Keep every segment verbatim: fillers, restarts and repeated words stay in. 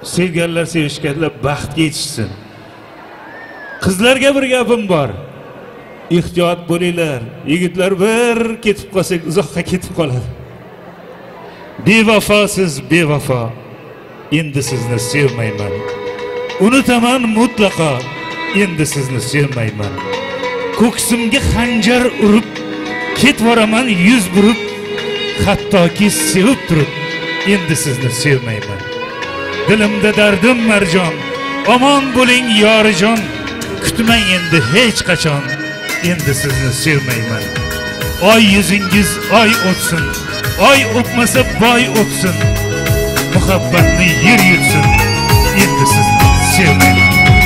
sevganlar sevishganlar baxtga yetishsin. Qizlarga bir gapim bor. Ehtiyot bo'linglar. Yigitlar bir ketib qolsak uzoqqa ketib qoladi. Bevafosiz bevafo. Endi sizni sevmayman. Unutaman mutlaqo. Endi sizni sevmayman. Ko'ksimga xanjar urib ketvoraman yuz burib, hattoki sevib turib, endi sizni sevmayman. Dilimda dardim marjon, omon bo'ling yorijon, kutmang endi hech qachon, endi sizni sevmayman. Oy yuzingiz oy o'tsin, oy o'tmasa boy o'tsin, muhabbatni yer yutsin, endi sizni sevmayman.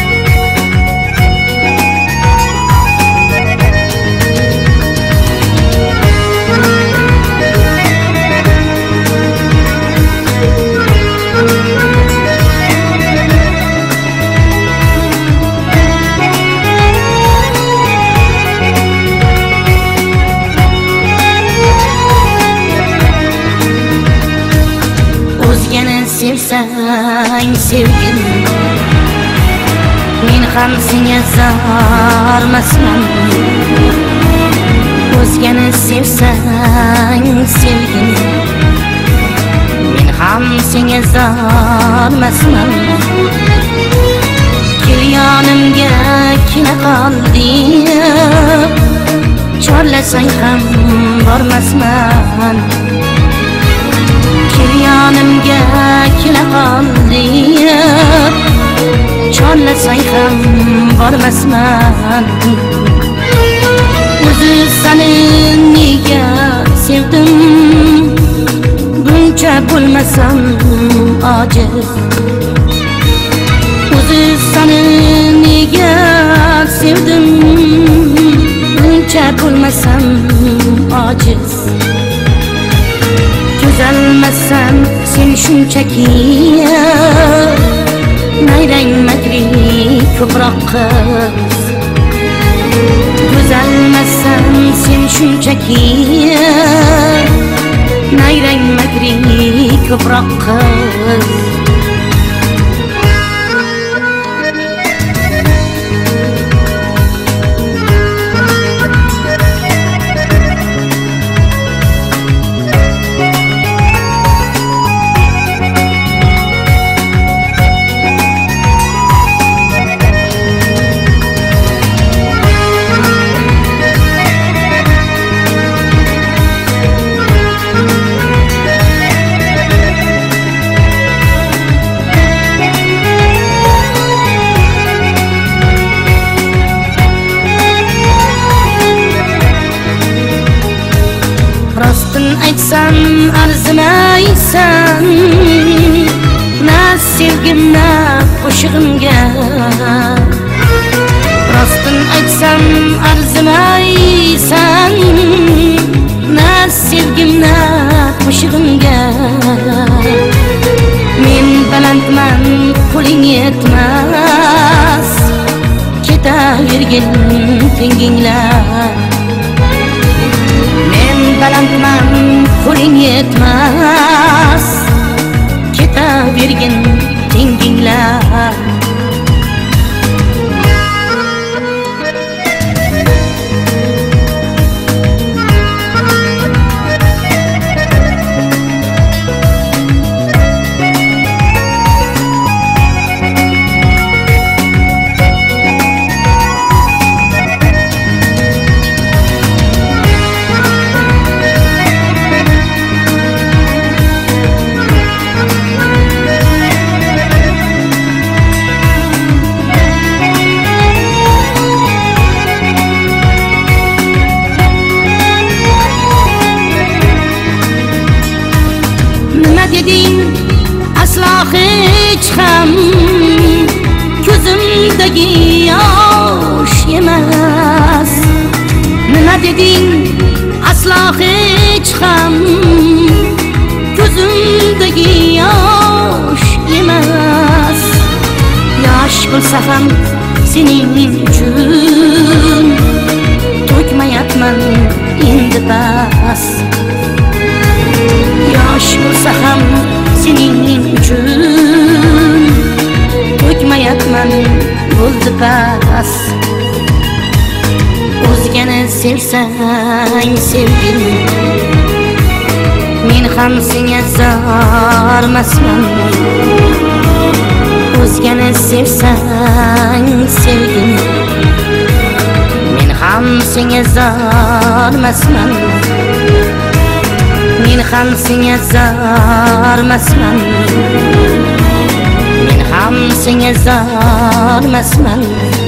Sevsang sevgin, men ham senga zormasman. O'zgani sevsang sevgin, men ham senga zormasman. Kel yonimga kela qolding, chorlasang ham bormasman. Yonimga kela qolding, chorlasang ham bormasman. O'zi seni nega sevdim, buncha bo'lmasam ojiz. O'zi seni nega sevdim, buncha bo'lmasam ojiz. Güzelmesen sen shunchaki, nayrang makri ko'proq qiz. Güzelmesen sen shunchaki, nayrang makri ko'proq qiz. Aytsam arzimaysan, na sevgim na qo'shig'imga. Rostdan aytsam arzimaysan, na sevgim na qo'shig'imga. Men balandman, qo'ling yetmas, ketavergin tenginglar. Balandman, qo'ling yetmas, ketavergin tenginglar. Asla hiç ham ko'zimdagi yosh emas. Nima deding? Asla hiç ham ko'zimdagi yosh emas. Yosh bo'lsa ham sening uchun to'kmayapman endi bas. Yosh bo'lsa ham sening uchun sevsang sevgin, men ham senga zormasman. O'zgani sevsang sevgin, men ham senga zormasman. Men ham senga zormasman. Men ham senga zormasman.